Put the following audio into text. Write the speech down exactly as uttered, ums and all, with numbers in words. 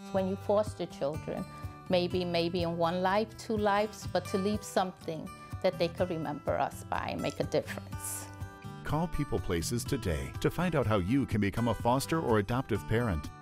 when you foster children. Maybe, maybe in one life, two lives, but to leave something that they could remember us by and make a difference. Call People Places today to find out how you can become a foster or adoptive parent.